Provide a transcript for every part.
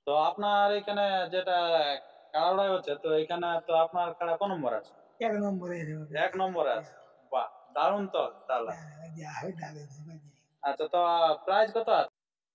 তো আপনার এখানে যেটা কাড়াড়াই হচ্ছে, তো এখানে তো আপনার কাড়া কোন নম্বর আছে? 1 নম্বরে হবে। 1 নম্বরে আছে। বাহ, দারুণ তো তাহলে। যা হয় দাবে দেবে। আচ্ছা, তো প্রাইস কত আছে?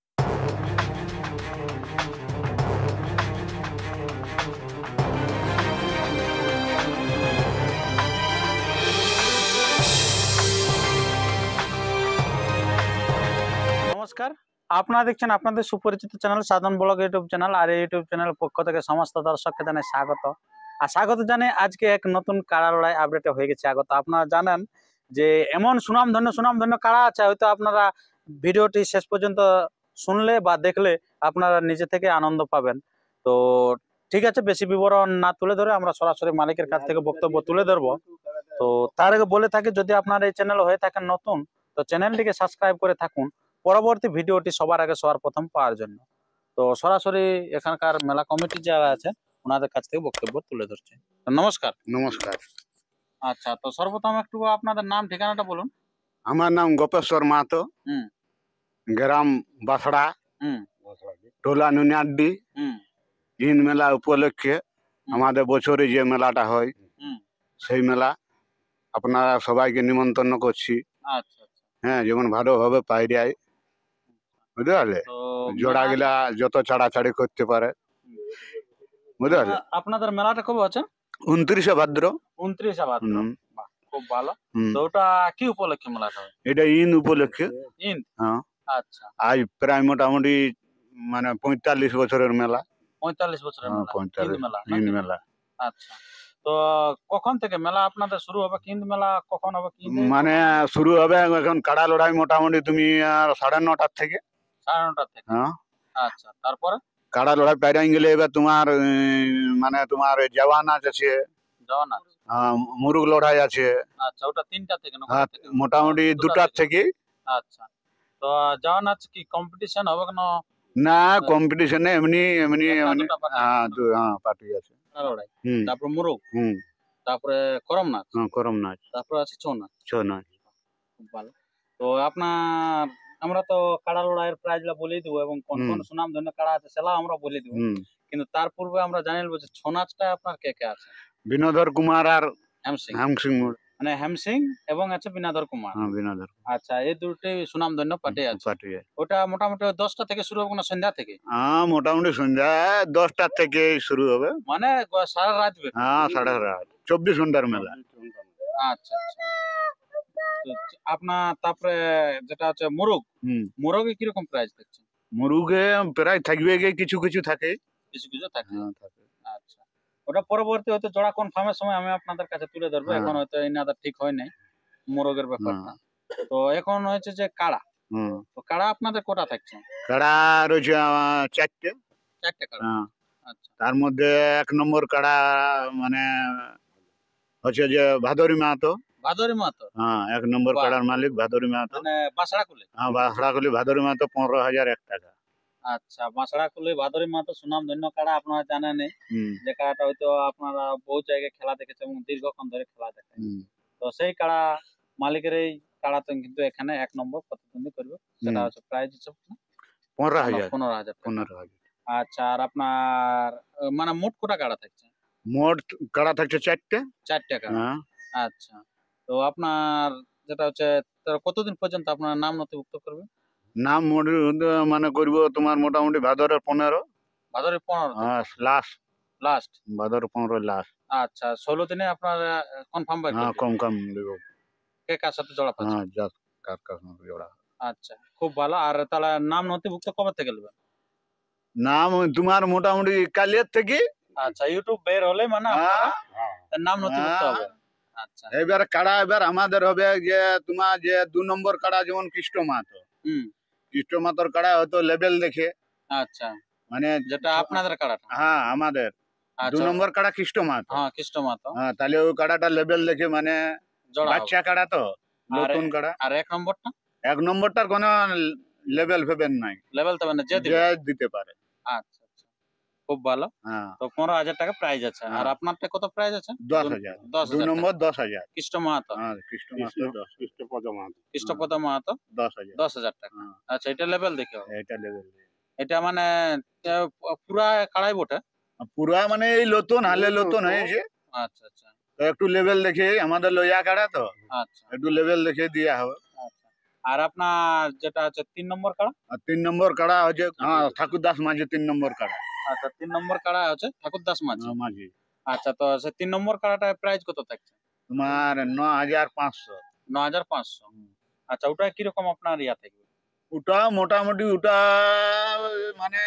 নমস্কার, আপনারা দেখছেন আপনাদের সুপরিচিত channel Sadhan blog YouTube channel. আর এই ইউটিউব চ্যানেল পক্ষ থেকে সমস্ত দর্শককে জানাই স্বাগত। আর স্বাগত জানাই আজকে এক নতুন কাড়া লড়াই আপডেটে হয়ে গেছে আগত। আপনারা জানেন যে এমন সুনামধন্য কাড়া আছে, হয়তো আপনারা ভিডিওটি শেষ পর্যন্ত শুনলে বা দেখলে আপনারা নিজে থেকে আনন্দ পাবেন। তো ঠিক আছে, বেশি বিবরণ না তুলে ধরে আমরা সরাসরি মালিকের কাছ থেকে বক্তব্য তুলে ধরবো। তো তার আগে বলে থাকি, যদি আপনার এই চ্যানেল হয়ে থাকেন নতুন, তো চ্যানেলটিকে সাবস্ক্রাইব করে থাকুন পরবর্তী ভিডিওটি সবার আগে সবার প্রথম পাওয়ার জন্য। তো সরাসরি এখানকার মেলা কমিটি যারা আছে ওনাদের কাছ থেকে বক্তব্য তুলে ধরছে। তো নমস্কার। নমস্কার। আচ্ছা, তো সর্বপ্রথম একটু আপনাদের নাম ঠিকানাটা বলুন। আমার নাম গোপেশ্বর মাহাতো, হুম গ্রাম বাসড়া, হুম টোলা নুনিয়াড্ডি। হুম ঈদ মেলা উপলক্ষে আমাদের বছরে যে মেলাটা হয় হুম সেই মেলা আপনারা সবাইকে নিমন্ত্রণ করছি। আচ্ছা আচ্ছা। হ্যাঁ, যেমন ভালোভাবে পাইরিয়ায়, বুঝতে পারলে, তো জোড়া গিলা যত ছাড়াছাড়ি করতে পারে, বুঝতে পারলে। আপনাদের মেলাটা কবে আছে? 29শে ভাদ্র। 29 ভাদ্র। হুম, বাহ, খুব ভালো। হুম। তো ওটা কি উপলক্ষে মেলাটা হয়? এটা ঈদ উপলক্ষে। ঈদ। হ্যাঁ, আচ্ছা, আজ প্রায় মোটামুটি মানে 45 বছরের মেলা। 45 বছরের হ্যাঁ, মেলা, ঈদ 45 মেলা ঈদ নাকি? মেলা। আচ্ছা, তো কখন থেকে মেলা আপনাদের শুরু হবে? ঈদ মেলা কখন হবে? ঈদে মানে শুরু হবে এখন কাড়া লড়াই মোটামুটি তুমি 9:30 থেকে। 9:30 থেকে। হ্যাঁ, আচ্ছা, তারপরে কাড়া লড়াই পেরাই গেলে এবার তোমার মানে তোমার জওয়ান আছে, জওয়ান আছে। মুরুগ লড়াই আছে। আচ্ছা, ওটা 3টা থেকে না কটা থেকে? মোটামুটি 2টা 2টার থেকে। থেকে। আচ্ছা, তো জওয়ান আছে কি কম্পিটিশন হবে কোনো? না, কম্পিটিশনে এমনি এমনি একটা এমনি। দুটা পার্টি হ্যাঁ, পার্টি আছে। লড়াই। হুম তারপর মুরুগ, হুম। তারপরে করম নাচ, হ্যাঁ, করম নাচ, তারপরে আছে ছৌ নাচ। ছৌ নাচ। খুব ভালো। তো আপনার আমরা তো কাড়া লড়াইয়ের প্রাইজগুলো বলেই দেবো এবং কোন হুম কোন সুনামধন্য কাড়া আছে সেটাও আমরা বলে দেবো। হুম। কিন্তু তার পূর্বে আমরা জানিয়ে নেবো যে ছৌ নাচটা আপনার কে কে আছে? বিনোদর কুমার আর হেমসিং, হেমসিং। মানে হেমসিং এবং আছে বিনাদর কুমার। হ্যাঁ, বিনোদর আচ্ছা, এই দুটি সুনামধন্য পার্টি আছে। পার্টি আছে। ওটা মোটামুটি 10টা থেকে শুরু হবে না সন্ধ্যা থেকে? মোটামুটি সন্ধ্যা 10টার থেকে শুরু হবে। মানে সারা রাত ব্যাপী? হ্যাঁ, 7:30, 24 ঘন্টার মেলা। আচ্ছা আচ্ছা। তো আপনার তারপরে যেটা হচ্ছে মোরগ, হুম। মোরগে কিরকম প্রাইস দেখছেন? মুরুগে প্রায় থাকবে গে, কিছু কিছু থাকে। কিছু কিছু থাকে। হ্যাঁ, থাকে। আচ্ছা, ওটা পরবর্তী হয়তো জোড়া কনফার্মের সময় আমি আপনাদের কাছে তুলে ধরবো। হ্যাঁ। এখন হয়তো এই নাদা ঠিক হয় নাই মোরগের হ্যাঁ। ব্যাপারটা। তো এখন হয়েছে যে কাড়া, হুম। তো কাড়া আপনাদের কটা থাকছে? কাড়া রয়েছে 4টে। 4টে কাড়া। হ্যাঁ, আচ্ছা। তার মধ্যে 1 নম্বর কাড়া মানে হচ্ছে যে ভাদরি মাহাতো। ভাদরি মাহাতো? হ্যাঁ, 1 নম্বর বাহ, কাড়ার মালিক ভাদরি মাহাতো। মানে বাঁশড়া কুলে? হ্যাঁ, বাসড়াগুলি ভাদরি মাহাতো 15,001 টাকা। আচ্ছা, বাঁশড়া কুলে ভাদরি মাহাতো সুনামধন্য কাড়া, আপনারা জানেনই হুম যে কাড়াটা হয়তো আপনারা বহু জায়গায় খেলা দেখেছেন এবং দীর্ঘক্ষণ ধরে খেলা দেখেন। হুম তো সেই কাড়া মালিকের এই কাড়াতে কিন্তু এখানে 1 নম্বর প্রতিদ্বন্দ্বী করবে। সেটা হুম। হচ্ছে প্রাইজ হিসেবে 15,000। 15,000 টাকা। 15,000। আচ্ছা, আর আপনার মানে মোট কটা কাড়া থাকছে? মোট কাড়া থাকছে 4টে। 4টে কাড়া। হ্যাঁ। আচ্ছা, তো আপনার যেটা হচ্ছে তো কতদিন পর্যন্ত আপনার নাম নথিভুক্ত করবে? নাম মানে করবো তোমার মোটামুটি ভাদরের 15। ভাদরের 15 থেকে হ্যাঁ, লাস্ট। লাস্ট। ভাদরের 15 লাস্ট। আচ্ছা, 16 দিনে আপনার কনফার্ম বের হ্যাঁ, করবে কম কম দেবো। কে কার সাথে জোড়া পাচ্ছে। হ্যাঁ, যাক কার কার সঙ্গে জোড়া। আচ্ছা, খুব ভালো। আর তাহলে নাম নথিভুক্ত কবে থেকে নেবেন? নাম তোমার মোটামুটি কালিয়ার থেকে। আচ্ছা, ইউটিউব বের হলে মানে আপনারা নাম নথিভুক্ত হ্যাঁ। হবে। আচ্ছা। এবার কাড়া এবার আমাদের হবে যে তোমার যে 2 নম্বর কাড়া যেমন কৃষ্ণ মাহাতো। হুম। কৃষ্ণ মাহাতোর কাড়া হয়তো লেভেল দেখে আচ্ছা, মানে যেটা আপনাদের কাড়াটা? হ্যাঁ, আমাদের 2 আচ্ছা। নম্বর কাড়া কৃষ্ণ মাহাতো। হ্যাঁ, কৃষ্ণ মাহাতো হ্যাঁ, তাহলে ওই কাড়াটা লেভেল দেখে মানে জোড়া হবে। বাচ্চা কাড়া তো, আর নতুন কাড়া। আর 1 নম্বরটা 1 নম্বরটার কোনো লেভেল ফেবেল নাই, লেভেল তবে না, যে যে দিবে। দিতে পারে। আচ্ছা আচ্ছা, খুব ভালো। হ্যাঁ। তো 15,000 টাকা প্রাইজ আছে। আর হ্যাঁ, আপনারটা কত প্রাইজ আছে? 10,000। 2 10,000 টাকা। নম্বর 10,000। কৃষ্ণ মাহাতো, হ্যাঁ, কৃষ্ণ মাহাতো 10। কৃষ্ণপদ মাহাতো 10,000। 10,000 টাকা। হ্যাঁ, আচ্ছা, এটা লেভেল দেখে হবে। এটা লেভেল। এটা মানে পুরা কাড়াই বটে। পুরা মানে এই নতুন হালে নতুন হয়েছে, আচ্ছা আচ্ছা তো একটু লেভেল দেখে আমাদের লইয়া কাড়া তো আচ্ছা একটু লেভেল দেখে দিয়া হবে। আচ্ছা। আর আপনার যেটা আছে 3 নম্বর কাড়া, আর 3 নম্বর কাড়া হচ্ছে ঠাকুর দাস মাঝি 3 নম্বর কাড়া। আচ্ছা 3 নম্বর কাড়া হচ্ছে ঠাকুরদাস মাঝি। মাঝি আচ্ছা, তো সে 3 নম্বর কাড়াটার প্রাইস কত থাকছে? তোমার 9,500। 9,500। আচ্ছা, ওটা কিরকম আপনার ইয়া থাকবে? ওটা মোটামুটি ওটা মানে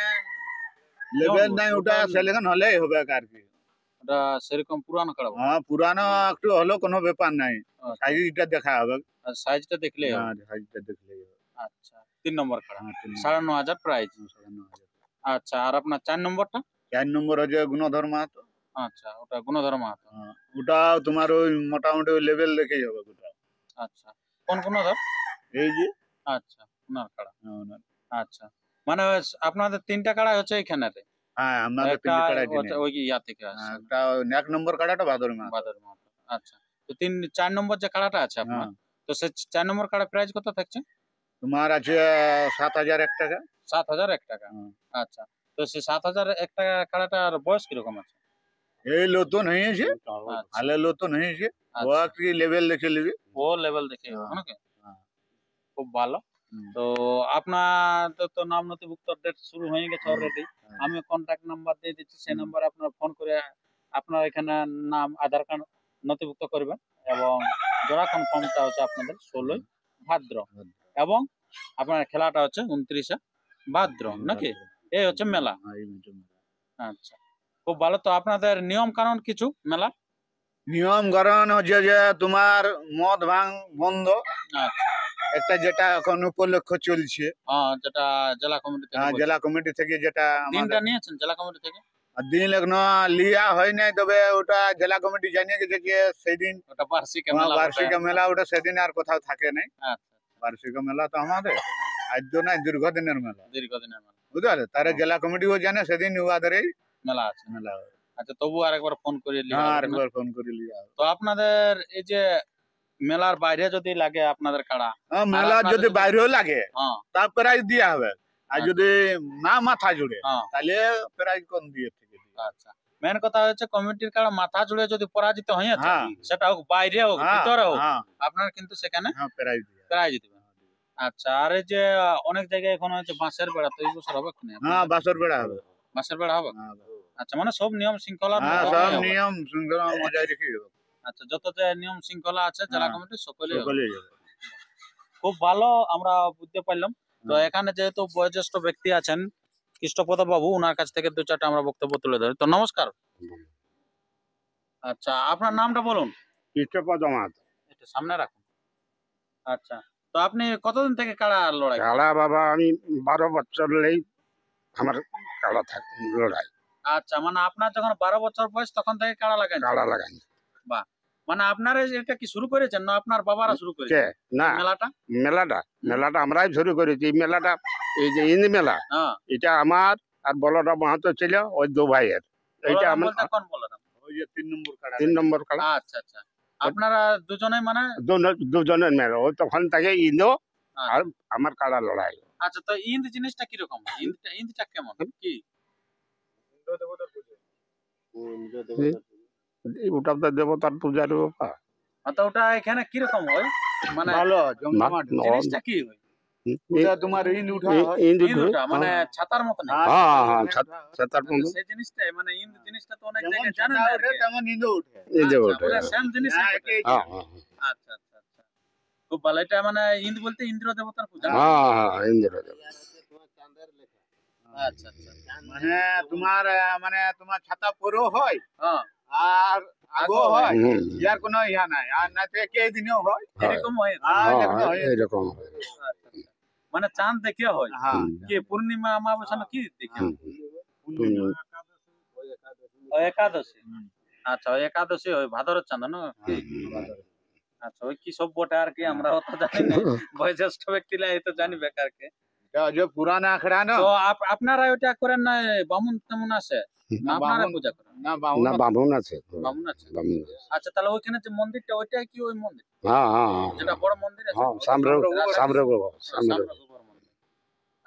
লেভেল নাই, ওটা সেলেকশন হলেই হবে আর কি। ওটা সেরকম পুরানো কাড়া বটে। হ্যাঁ পুরানো একটু হলেও কোনো ব্যাপার নাই, আচ্ছা, সাইজটা দেখা হবে। আর সাইজটা দেখলেই হবে। হ্যাঁ সাইজটা দেখলেই হবে। আচ্ছা, 3 নম্বর কাড়া হ্যাঁ 9,500 প্রাইস। 9,500। আচ্ছা, আর আপনার 4 নম্বরটা? 4 নম্বর হচ্ছে গুণধর মাহাতো। আচ্ছা, ওটা গুণধর মাহাতো। ওটা তোমার ওই মোটামুটি ওই লেভেল দেখেই হবে ওটা। আচ্ছা, কোন গুণধর? এই যে আচ্ছা, ওনার কাড়া। ওনার। আচ্ছা, মানে আপনাদের 3টা কাড়া হচ্ছে এখানে, হ্যাঁ আমাদের একটা 3টে কাড়াই ওই ইয়া থেকে আসছে, একটা 1 নম্বর কাড়াটা ভাদর মাহাতো। বাদর মাহাতো। আচ্ছা, তো 4 নম্বর যে কাড়াটা আছে আপনার, হ্যাঁ তো সে 4 নম্বর কাড়া প্রাইস কত থাকছে? তোমার আছে 7,001 টাকা। 7,001 টাকা। হুম। আচ্ছা, তো সে 7,001 টাকা কাড়াটার বয়স কিরকম আছে? এই নতুন হয়েছে, আচ্ছা, হালে নতুন হয়েছে, ও আচ্ছা, একটু লেভেল দেখে নিবি। ও লেভেল দেখে হবে হ্যাঁ, নাকি? হ্যাঁ। খুব ভালো। হুম। তো আপনার তো নাম নথিভুক্ত ডেট শুরু হয়ে গেছে অলরেডি। হ্যাঁ। আমি কন্ট্যাক্ট নাম্বার দিয়ে দিচ্ছি, সেই হুম। নাম্বারে আপনার ফোন করে আপনার এখানে নাম আধার কার্ড নথিভুক্ত করবেন, এবং জোড়া কনফার্মটা হচ্ছে আপনাদের 16ই ভাদ্র, এবং আপনার খেলাটা হচ্ছে 29শে ভাদ্র নাকি? এই হচ্ছে মেলা। হ্যাঁ, এই হচ্ছে মেলা। আচ্ছা, খুব ভালো। তো আপনাদের নিয়ম কানুন কিছু মেলা? নিয়ম কারণ হচ্ছে যে তোমার মদ ভাঙ বন্ধ, আচ্ছা, একটা যেটা এখন উপলক্ষ চলছে। যেটা জেলা কমিটি থেকে বলছে। জেলা কমিটি থেকে যেটা দিনটা আমাদের নিয়েছেন জেলা কমিটি থেকে? দিন এখনো লিয়া হয় নাই, তবে ওটা জেলা কমিটি জানিয়ে গেছে যে সেদিন ওটা বার্ষিক মেলা বটে। বার্ষিক মেলা, ওটা সেদিন আর কোথাও থাকে নাই। আচ্ছা, বার্ষিক মেলা তো আমাদের আদ্য নাই, দীর্ঘদিনের মেলা, দীর্ঘদিনের মেলা বুঝলে। তারা জেলা কমিটিও জানে সেদিন উহাদেরই মেলা আছে। মেলা হয়। আচ্ছা, তবু আরেকবার ফোন করে নিয়ে হ্যাঁ হবে না? আরেকবার ফোন করে লিয়া হবে। তো আপনাদের এই যে মেলার বাইরে যদি লাগে আপনাদের কাড়া, মেলা আপনাদের যদি যদি- বাইরেও লাগে হ্যাঁ তা প্রাইজ দিয়া হবে, আর আচ্ছা। যদি না মাথা জুড়ে হ্যাঁ, তাহলে প্রাইজ কম দিয়ে থেকে দিবে। আচ্ছা। মেন কথা হচ্ছে কমিটির কাড়া মাথা জুড়ে যদি পরাজিত হয়েছে, হ্যাঁ সেটা হোক বাইরে হোক হ্যাঁ ভিতরে হোক, হ্যাঁ আপনার কিন্তু সেখানে হ্যাঁ প্রাইজ দিয়ে প্রাইজ দিবেন। আচ্ছা, আর এই যে অনেক জায়গায় এখন হচ্ছে বাঁশের বেড়া, তো এই বছর হবে কি না? হ্যাঁ বাসর বেড়া হবে। বাঁশের বেড়া হবে? হ্যাঁ আচ্ছা, মানে সব নিয়ম শৃঙ্খলার হ্যাঁ, মধ্যে সব হবে। নিয়ম শৃঙ্খলা বজায় রেখে হবে। আচ্ছা, যত যে নিয়ম শৃঙ্খলা আছে জেলা হ্যাঁ, কমিটি সকলেই হবে। সকলেই হবে। খুব ভালো, আমরা বুঝতে পারলাম। তো হ্যাঁ। এখানে যেহেতু বয়োজ্যেষ্ঠ ব্যক্তি আছেন কৃষ্ণপদ বাবু, ওনার কাছ থেকে 2-4টা আমরা বক্তব্য তুলে ধরি। তো নমস্কার। আচ্ছা, আপনার নামটা বলুন। কৃষ্ণপদ মাহাতো। একটু সামনে রাখুন। আচ্ছা, তো আপনি কতদিন থেকে কাড়া লড়াই করেন? কাড়া বাবা আমি 12 বছর লেই আমার কাড়া লড়াই আচ্ছা, মানে আপনার যখন 12 বছর বয়স তখন থেকে কাড়া লাগান? কাড়া লাগাই। মানে আপনারা এটা কি শুরু করেছেন না আপনার বাবারা শুরু কে করেছেন না মেলাটা? মেলাটা আমরাই শুরু করেছি। এই মেলাটা, এই যে ইন্দি মেলা, হ্যাঁ, এটা আমার আর বলরাম মাহাতো ছিল ওই দু ভাইয়ের। এইটা বলরাম আমার বলতে কোন বলরাম? ওই যে 3 নম্বর কাড়া। 3 নম্বর কাড়া। আচ্ছা আচ্ছা, আপনারা দুজনে মানে দুজনের মেলা, ওই তখন থেকে ইন্দো আচ্ছা। আর আমার কাড়া লড়াই। আচ্ছা, তো ইন্দ জিনিসটা কিরকম? ইন্দটা কেমন কি? ওটা তো দেবতার পূজার ব্যাপার। তো ওটা এখানে কিরকম হয়, মানে ভালো জমজমাট। জিনিসটা কি হয়? ওটা তোমার ইন উঠা হয়। ইন্দুটা মানে ছাতার মতো না? হ্যাঁ হ্যাঁ ছাতার আচ্ছা, সেই জিনিসটাই মানে ইন্দ জিনিসটা তো অনেক যেমন জায়গায় জানেন ছাতা না আর ওঠে কি। তেমন ইন্দো উঠে। ইন্দো আচ্ছা, ওঠে। মানে সেম জিনিস। হ্যাঁ, একই হ্যাঁ হ্যাঁ আচ্ছা আচ্ছা আচ্ছা, খুব ভালো। এটা মানে ইন্দ বলতে ইন্দ্র দেবতার পূজা। হ্যাঁ হ্যাঁ ইন্দ্র দেব। আচ্ছা আচ্ছা, মানে তোমার ছাতা পরেও হয় হ্যাঁ, আর আগো হয়, হুম, ইয়ার কোনো ইয়া নাই। আর না তো একই দিনেও হয়। এরকম হয়। আর হ্যাঁ এখনো হয়। এইরকম। আচ্ছা, আচ্ছা। মানে চাঁদ দেখে হয় হ্যাঁ কি? পূর্ণিমা অমাবস্যা না কি দেখে? হুম, ও একাদশী। আচ্ছা, ওই একাদশী ওই ভাদরের চাঁদ না কি? আচ্ছা, ওই কি সব বটে আর কি, আমরা অত জানি না। বয়োজ্যেষ্ঠ ব্যক্তিরা এই তো জানি বেকার কে। এটা যে পুরানা আখড়া না। তো আপনারা ওইটা করেন না? বামুন তেমন আছে না, আপনারা বামুন- পূজা করেন? না বামুন না বামুন আছে। বামুন আছে। বামুন আছে। আচ্ছা, তাহলে ওইখানে যে মন্দিরটা ওইটাই কি ওই মন্দির হ্যাঁ হ্যাঁ হ্যাঁ যেটা বড় মন্দির আছে? হ্যাঁ ওটা সামরে সামরে- সামরে সামরে গোবর মন্দির।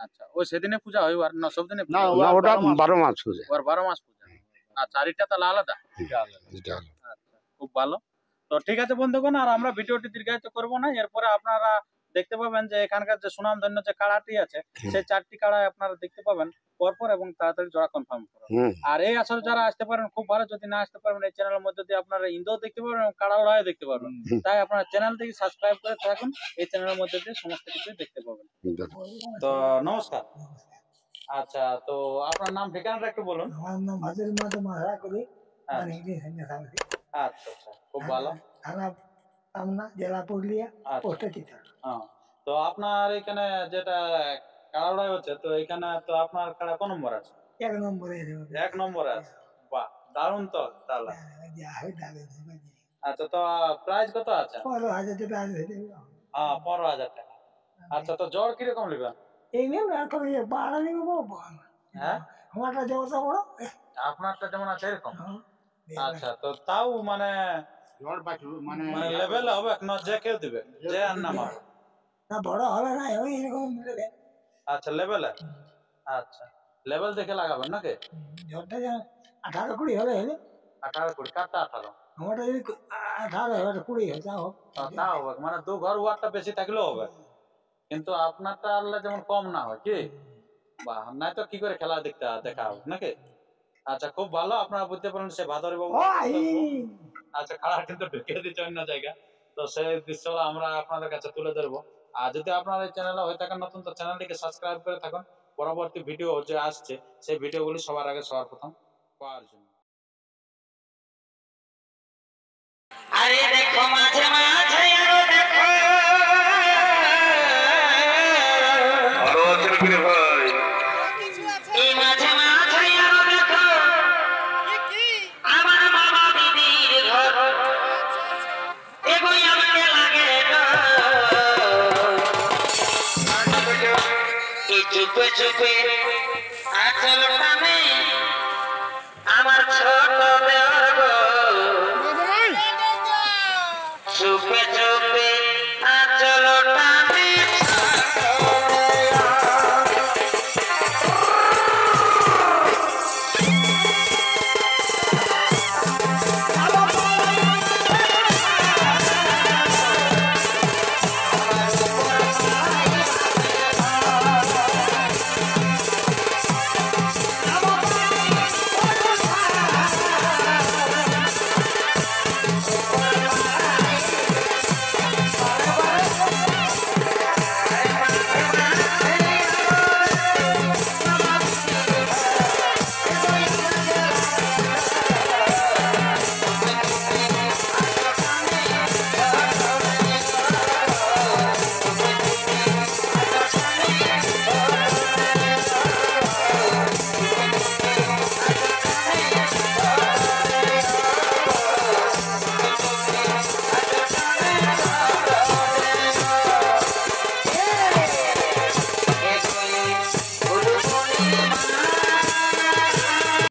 আচ্ছা ওই সেদিনে পূজা হয় আর না সব দিনে না না ওটা 12 মাস। 12 মাস পূজা। ওর 12 মাস পূজা। আচ্ছা আর এটা তাহলে আলাদা। এটা হলো। আচ্ছা খুব ভালো। তো ঠিক আছে বন্ধুগণ, আর আমরা ভিডিওটি দীর্ঘায়িত করব না। এরপরে আপনারা দেখতে পাবেন যে এখানকার যে সুনামধন্য যে কাড়াটি আছে সেই 4টি কাড়ায় আপনারা দেখতে পাবেন পরপর এবং তাড়াতাড়ি জোড়া কনফার্ম করুন। হুম আর এই আসলে যারা আসতে পারেন খুব ভালো, যদি না আসতে পারবেন এই চ্যানেলের মধ্যে দিয়ে আপনারা ইন্দ্র দেখতে পারবেন এবং কাড়া ওড়াও দেখতে পারবেন। তাই আপনারা চ্যানেলটিকে সাবস্ক্রাইব করে থাকুন, এই চ্যানেলের মধ্যে দিয়ে সমস্ত কিছু দেখতে পাবেন। তো নমস্কার। আচ্ছা তো আপনার নাম ঠিকানাটা একটু বলুন। আমার নাম হাজির মাঝে মারা করি আচ্ছা মানে ইংলিশ সামনে আচ্ছা আচ্ছা, খুব ভালো। থানা পামনা জেলা পুরুলিয়া আচ্ছা পোস্টে চিত্র হ্যাঁ, তো আপনার এখানে যেটা কাড়াড়াই হচ্ছে, তো এখানে তো আপনার কাড়া কোন নম্বর আছে? 1 নম্বরে এসে বাবা। 1 নম্বরে আছে। বাহ, দারুণ তো তাহলে। যা হয় দাঁড়িয়ে দেবে আচ্ছা তো প্রাইস কত আছে? 15,000 টাকা আছে হ্যাঁ 15,000 টাকা। আচ্ছা তো জ্বর কিরকম নেবেন? এই নিয়ে এখন বাড়া নিব হ্যাঁ আমারটা যত বড় আপনারটা যেমন আছে এরকম? হ্যাঁ, আচ্ছা তো তাও মানে জ্বর বাছু মানে মানে লেভেল হবে না, যে কেউ দিবে, যে আর না মারবে। না বড় হবে না ওই এরকম দেবে আচ্ছা লেভেলে। আচ্ছা লেভেল দেখে লাগাবেন নাকি? জ্বরটা যেন 18-20 হলে হলে 18 20 কাটটা 18। আমারটা যদি 18 হয় 20 হয় যা হোক তা হবে মানে দু ঘর ওয়াটটা বেশি থাকলেও হবে, কিন্তু আপনারটা আল্লাহ যেমন কম না হয় কি, বা নাই তো কি করে খেলা দেখতে দেখা হবে নাকি? আচ্ছা খুব ভালো, আপনারা বুঝতে পারেন সে ভাদরে বাবু। ওই আচ্ছা খাড়া কিন্তু ঢুকিয়ে দিচ্ছে অন্য জায়গা, তো সেই দৃশ্য আমরা আপনাদের কাছে তুলে ধরবো। আর যদি আপনার এই চ্যানেলে হয়ে থাকেন নতুন, তো চ্যানেলটিকে সাবস্ক্রাইব করে থাকুন পরবর্তী ভিডিও যে আসছে সেই ভিডিওগুলি সবার আগে সবার প্রথম পাওয়ার জন্য। আরে দেখো মাঝে মাঝে আরো দেখো এই মাঝে মাঝে আরো দেখো আমার মামা দিদির ঘর এগোই আমাকে লাগে এই চুপে চুপে আচল টানে আমার ছোট